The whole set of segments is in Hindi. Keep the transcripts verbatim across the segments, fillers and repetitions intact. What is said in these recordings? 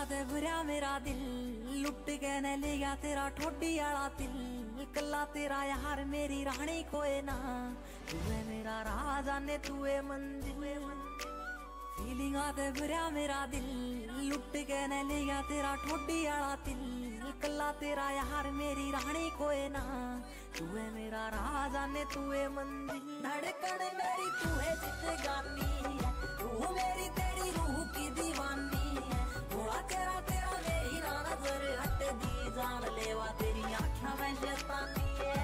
ते भरया मेरा दिल लुट के न ले गया तेरा ठोडी आला दिल। कला तेरा यार मेरी रानी कोई ना, तू है मेरा राजा ने तू है मंजिल। फीलिंग आते भरया मेरा दिल लुट के न ले गया तेरा ठोडी आला दिल। कला तेरा यार मेरी रानी कोई ना, तू है मेरा राजा ने तू है मंजिल। धड़कन मेरी तू है जिंदगानी है, रूह मेरी तेरी रूह की दीवानी है। थोड़ा तेरा तेरा मेरी ना नजर हट दी, जान लेवा तेरी आँखों में शैतानी है।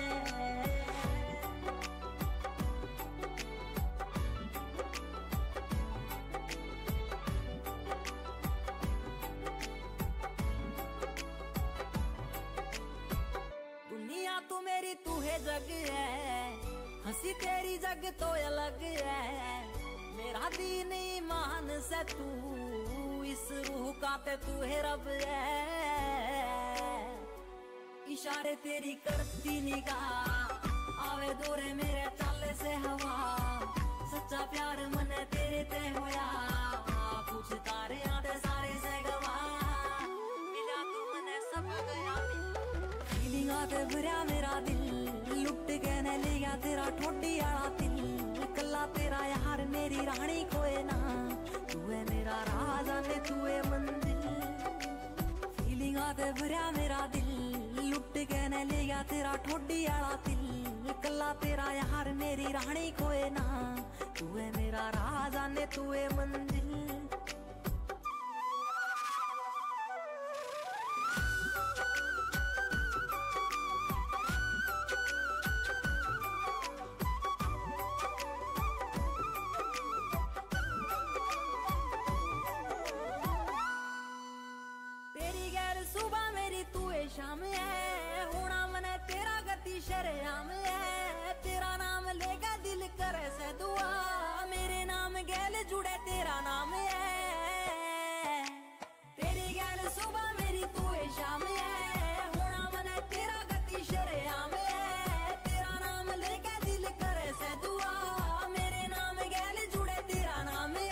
दुनिया तू मेरी तू है जग है, हंसी तेरी जग तो अलग है। मेरा दीन ईमान से तू, इस रूह का ते तू है रब है। इशारे तेरी करती निगाह, आवे दौरे मेरे चाले से हवा। सच्चा प्यार मन तेरे ते होया, कुछ तारे आते सारे से गवा। मिला तू मने सब गया, फीलिंग आते भरया मेरा दिल लुट के न ले गया तेरा ठोडी आला दिल। कला तेरा यार मेरी रानी कोई ना, तू है मेरा राजा ने तू है मंजिल। फीलिंग आते भरया मेरा दिल लुट के न ले गया तेरा ठोडी आला दिल। कला तेरा यार मेरी रानी कोई ना, तू है मेरा राजा ने तू है मंजिल। शाम है होना मने तेरा गति शरेआम है। तेरा नाम लेगा दिल करे से दुआ, मेरे नाम गैल जुड़े तेरा नाम है। तेरी गैल सुबह मेरी तू है शाम है, होना मने तेरा गति शरेआम है। तेरा नाम लेगा दिल करे से दुआ, मेरे नाम गैल जुड़े तेरा नाम है।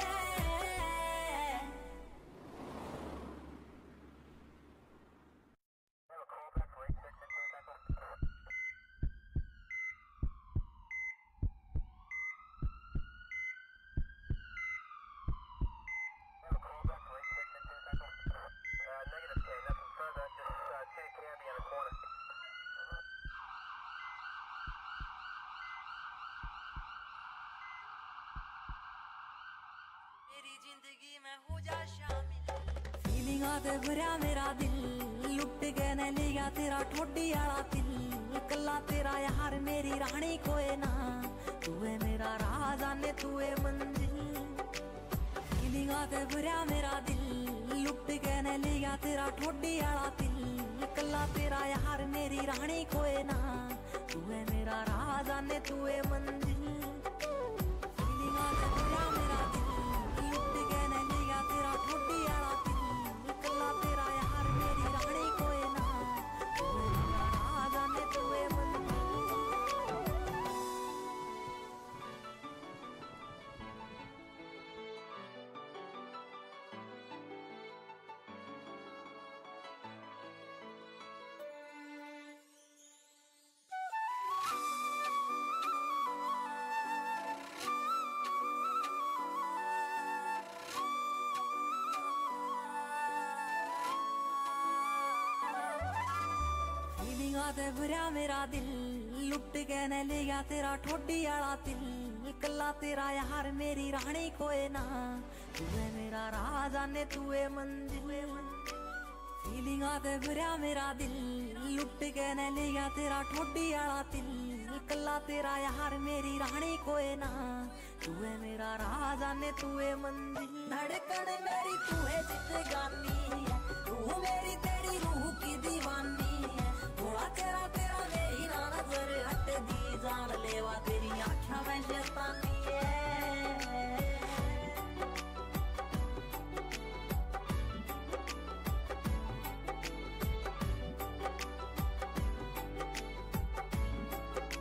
मेरी जिंदगी में हो जा शामिल। फीलिंग आते भरया मेरा दिल लुट के न ले गया तेरा ठोडी आला दिल। कला तेरा यार मेरी रानी कोई ना, तू है मेरा राजा ने तू है मंजिल। फीलिंग आते भरया मेरा दिल लुट के न ले गया तेरा ठोडी आला दिल। कला तेरा यार मेरी रानी कोई ना, तू है मेरा राजा ने तू है मंजिल। फीलिंग आते भरया मेरा दिल लुट के न ले गया तेरा ठोडी आला दिल। कला तेरा यार मेरी रानी कोई ना, तू है मेरा राजा ने तू है मंजिल। आते भरया मेरा दिल लुट के न ले गया तेरा ठोडी आला दिल। कला तेरा यार मेरी रानी कोई ना, तू है मेरा राजा ने तू है मंजिल। फीलिंग आते भरया मेरा दिल लुट के न ले गया तेरा ठोडी आला दिल। कला तेरा यार मेरी रानी कोई ना, तू है मेरा राजा ने तू है मंजिल। धड़कन मेरी तू है जिंदगानी है, रूह मेरी तेरी रूह की दीवानी है। थोड़ा तेरा तेरा मेरी ना नजर हट दी, जान लेवा तेरी आँखों में शैतानी है।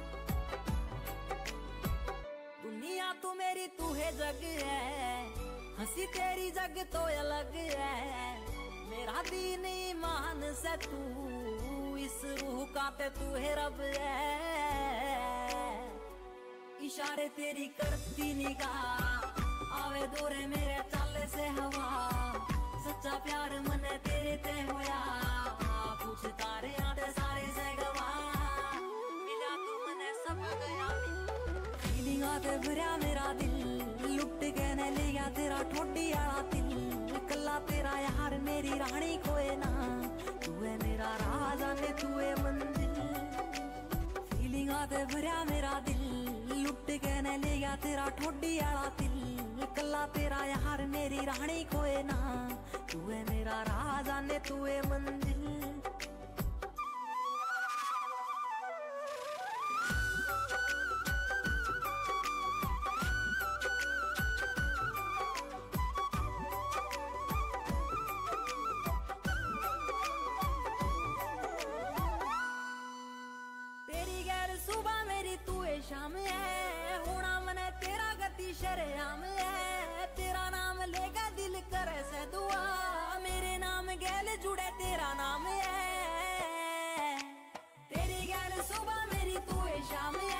दुनिया तू मेरी तू है जग है, हंसी तेरी जग तो अलग है, मेरा दीन ईमान से तू, इस रूह का ते तू है रब है। इशारे तेरी करती निगाह, आवे दूरे मेरे चाले से हवा, सच्चा प्यार मने तेरे ते होया, पूछ तारे आते सारे से गवा, मिला तू मने सब गया। फीलिंग आते भरा मेरा दिल, लुट के न ले गया तेरा ठोडी आला दिल, कल्ला तेरा यार मेरी रानी कोई ना, तू है मेरा राजा ने तू है मंजिल। फीलिंग आते भरा मेरा दिल, लुट के न ले गया तेरा ठोडी आला दिल, कल्ला तेरा यार मेरी रानी कोई ना, तू है मेरा राजा ने तू है मंजिल। सुबह मेरी तू है शाम है, होना मने तेरा गति शरेआम है, तेरा नाम लेगा दिल करे से दुआ, मेरे नाम गैल जुड़े तेरा नाम है। तेरी गैल सुबह मेरी तू है शाम है,